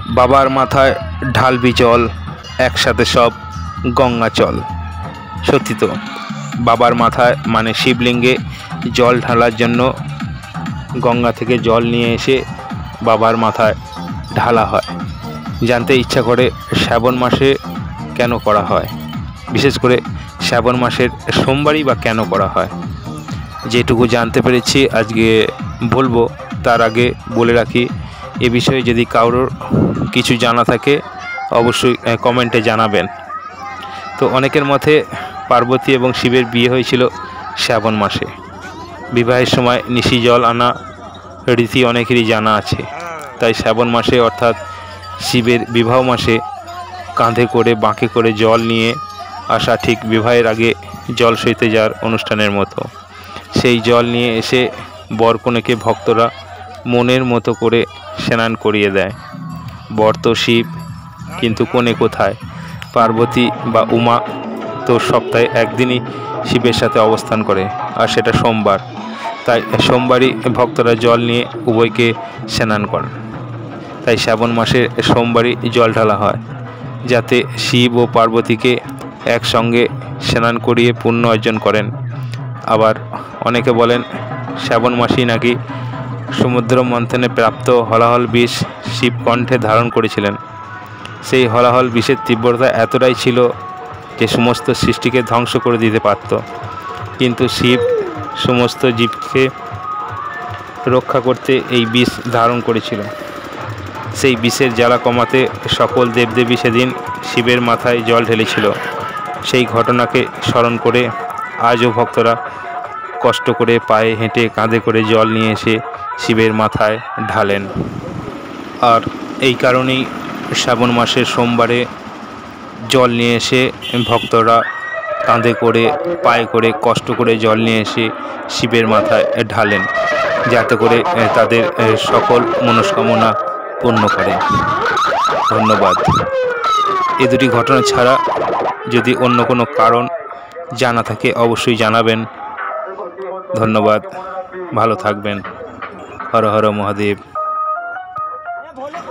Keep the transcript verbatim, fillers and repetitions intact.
বাবার মাথায় ঢালবি জল, একসাথে সব গঙ্গা চল। সত্যি তো, বাবার মাথায় মানে শিবলিঙ্গে জল ঢালার জন্য গঙ্গা থেকে জল নিয়ে এসে বাবার মাথায় ঢালা হয়। জানতে ইচ্ছা করে শ্রাবণ মাসে কেন করা হয়, বিশেষ করে শ্রাবণ মাসের সোমবারই বা কেন করা হয়। যেটুকু জানতে পেরেছি আজকে বলবো, তার আগে বলে রাখি এ বিষয়ে যদি কারোর কিছু জানা থাকে অবশ্যই কমেন্টে জানাবেন। তো অনেকের মতে পার্বতী এবং শিবের বিয়ে হয়েছিল শ্রাবণ মাসে। বিবাহের সময় নিশি জল আনা রীতি অনেকেরই জানা আছে। তাই শ্রাবণ মাসে অর্থাৎ শিবের বিবাহ মাসে কাঁধে করে বাঁকে করে জল নিয়ে আসা ঠিক বিবাহের আগে জল সইতে যাওয়ার অনুষ্ঠানের মতো। সেই জল নিয়ে এসে বর কনেকে ভক্তরা মনের মতো করে স্নান করিয়ে দেয়। বর তো শিব, কিন্তু কনে কোথায়? পার্বতী বা উমা তো সপ্তাহে একদিনই শিবের সাথে অবস্থান করে, আর সেটা সোমবার। তাই সোমবারই ভক্তরা জল নিয়ে উভয়কে স্নান করেন। তাই শ্রাবণ মাসে সোমবারই জল ঢালা হয়, যাতে শিব ও পার্বতীকে একসঙ্গে স্নান করিয়ে পুণ্য অর্জন করেন। আবার অনেকে বলেন শ্রাবণ মাসেই নাকি সমুদ্র মন্থনে প্রাপ্ত হলাহল বিষ শিব কণ্ঠে ধারণ করেছিলেন। সেই হলাহল বিষের তীব্রতা এতটাই ছিল যে সমস্ত সৃষ্টিকে ধ্বংস করে দিতে পারত, কিন্তু শিব সমস্ত জীবকে রক্ষা করতে এই বিষ ধারণ করেছিল। সেই বিষের জ্বালা কমাতে সকল দেবদেবী সেদিন শিবের মাথায় জল ঢেলেছিল। সেই ঘটনাকে স্মরণ করে আজও ভক্তরা কষ্ট করে পায়ে হেঁটে কাঁধে করে জল নিয়ে এসে শিবের মাথায় ঢালেন। আর এই কারণেই শ্রাবণ মাসের সোমবারে জল নিয়ে এসে ভক্তরা কাঁধে করে পায়ে করে কষ্ট করে জল নিয়ে এসে শিবের মাথায় ঢালেন, যাতে করে তাদের সকল মনস্কামনা পূর্ণ করে। ধন্যবাদ। এ দুটি ঘটনা ছাড়া যদি অন্য কোনো কারণ জানা থাকে অবশ্যই জানাবেন। ধন্যবাদ, ভালো থাকবেন। হর হর মহাদেব।